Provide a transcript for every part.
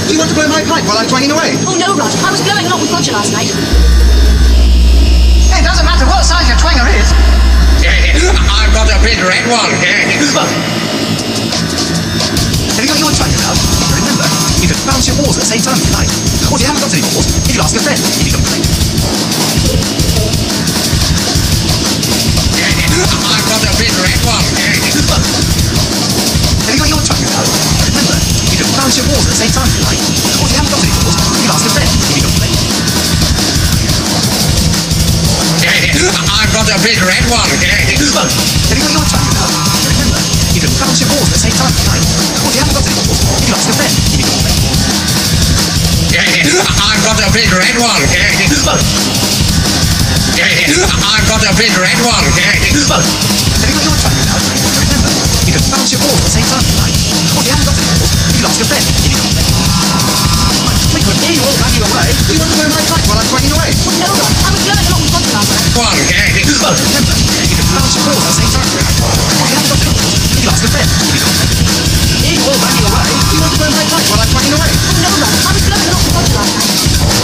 You want to blow my pipe while I'm twanging away? Oh no, Rod. I was going along with Roger last night. It doesn't matter what size your twanger is. I've got a big red one. Have you got your twanger out? Remember, you can bounce your balls at the same time if you like. Or if you haven't got any balls, you can ask a friend if you don't play. I've got a big red one. Have you got your twanger out? Remember, you can bounce your balls at the same time if you like. Or if you haven't got any balls, you can ask a friend if you don't play. I've got a big red one. Have you got your twanger out? Remember, you can bounce your balls at the same time if you like. Or if you haven't got any balls, you can ask a friend if you don't play. I've got a big red one. I've got a big red one. Have you got your twanger out? Remember, you can bounce your balls at the same time if you like. Or if you haven't got any balls, you can ask a friend if you don't play. We could hear you all banging away. You want to blow my pipe while I'm twanging away? Oh no, Rod. I was going along with Roger last night. One. Remember, you can bounce your balls at the same time if you like. Or if you haven't got any balls, you can ask a friend if you don't play. Hear you all banging away. You want to blow my pipe while I'm twanging away? Oh no, Rod. I was going along with Roger last night.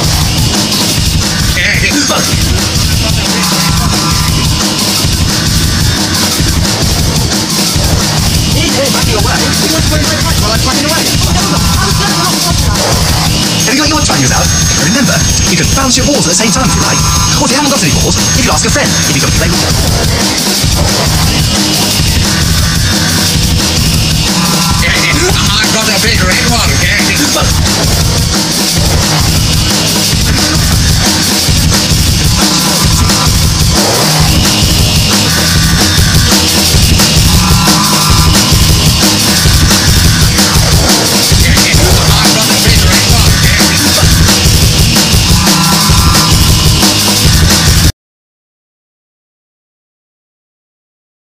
Hear you all banging away. You want to blow my pipe while I'm twanging away? Oh no, Rod. I was going along with Roger last night. Have you got your twangers out? Remember, you can bounce your balls at the same time if you like. Or if you haven't got any balls, you can ask a friend if you don't play with them. I've got a big red one.